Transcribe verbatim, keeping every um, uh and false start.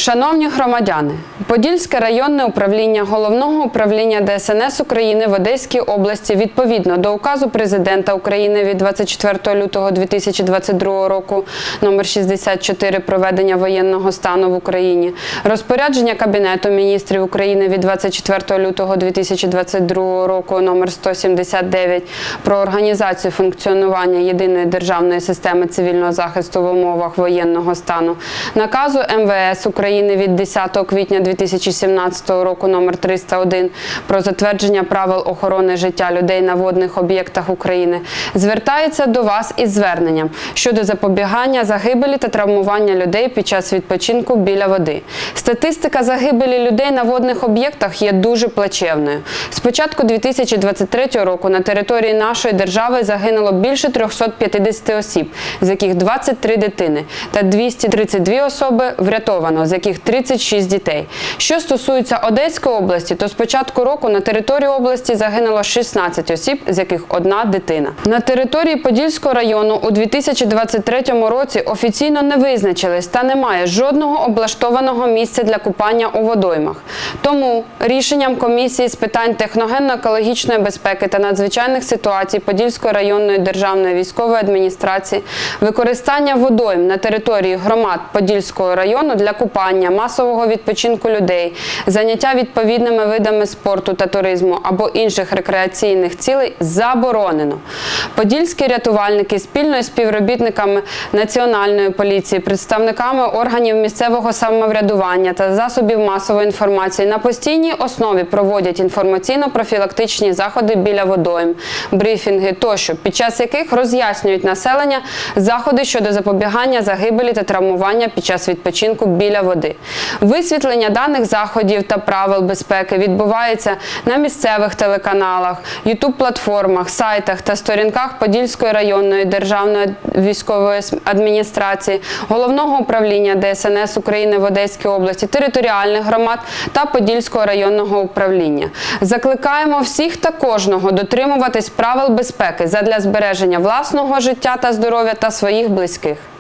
Шановні громадяни, Подільське районне управління Головного управління Де Ес Ен Ес України в Одеській області відповідно до Указу Президента України від двадцять четвертого лютого дві тисячі двадцять другого року номер шістдесят чотири про введення воєнного стану в Україні, розпорядження Кабінету міністрів України від двадцять четвертого лютого дві тисячі двадцять другого року номер сто сімдесят дев'ять про організацію функціонування єдиної державної системи цивільного захисту в умовах воєнного стану, наказу Ем Ве Ес України від десятого квітня дві тисячі сімнадцятого року номер триста один про затвердження правил охорони життя людей на водних об'єктах України, звертається до вас із зверненням щодо запобігання загибелі та травмування людей під час відпочинку біля води. Статистика загибелі людей на водних об'єктах є дуже плачевною. З початку дві тисячі двадцять третього року на території нашої держави загинуло більше трьохсот п'ятдесяти осіб, з яких двадцять три дитини, та двісті тридцять дві особи врятовано, з яких тридцять шість дітей. Що стосується Одеської області, то з початку року на території області загинуло шістнадцять осіб, з яких одна дитина. На території Подільського району у дві тисячі двадцять третьому році офіційно не визначились та немає жодного облаштованого місця для купання у водоймах. Тому рішенням комісії з питань техногенно-екологічної безпеки та надзвичайних ситуацій Подільської районної державної військової адміністрації використання водойм на території громад Подільського району для купання, масового відпочинку людей, заняття відповідними видами спорту та туризму або інших рекреаційних цілей заборонено. Подільські рятувальники спільно із співробітниками Національної поліції, представниками органів місцевого самоврядування та засобів масової інформації на постійній основі проводять інформаційно-профілактичні заходи біля водойм, брифінги тощо, під час яких роз'яснюють населення заходи щодо запобігання загибелі та травмування під час відпочинку біля води. Висвітлення даних заходів та правил безпеки відбувається на місцевих телеканалах, ютуб-платформах, сайтах та сторінках Подільської районної державної військової адміністрації, Головного управління Де Ес Ен Ес України в Одеській області, територіальних громад та Подільського районного управління. Закликаємо всіх та кожного дотримуватись правил безпеки задля збереження власного життя та здоров'я та своїх близьких.